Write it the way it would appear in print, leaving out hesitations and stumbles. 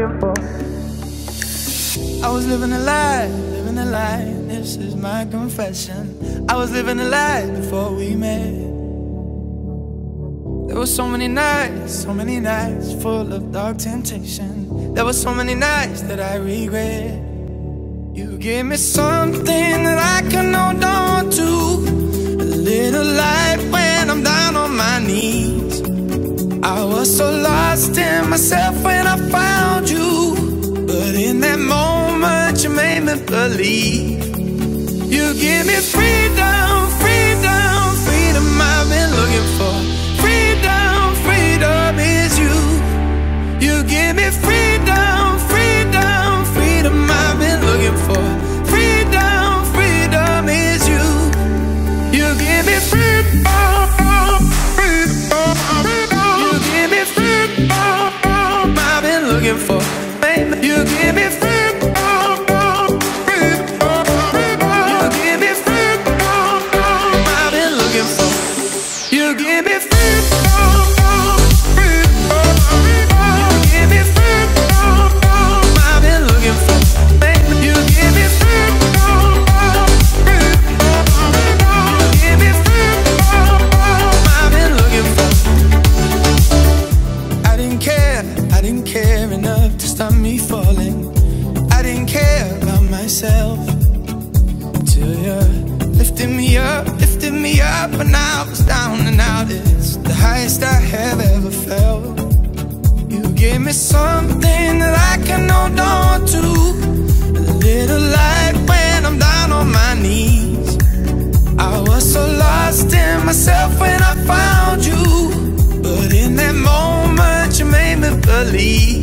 looking for. I was living a lie, this is my confession. I was living a lie before we met. There were so many nights full of dark temptation. There were so many nights that I regret. You gave me something that I can hold on to, a little light when I'm down on my knees. I was so lost in myself when I found you, but in that moment you made me believe. You give me freedom, freedom, freedom I've been looking for. Freedom, freedom is you. You give me freedom, freedom, freedom I've been looking for. Freedom, freedom is you. You give me freedom, freedom, freedom. You give me freedom I've been looking for. You give me freedom. Stop me falling. I didn't care about myself till you lifted me up when I was down and out. It's the highest I have ever felt. You gave me something that I can hold on to, a little light when I'm down on my knees. I was so lost in myself when I found you, but in that moment you made me believe.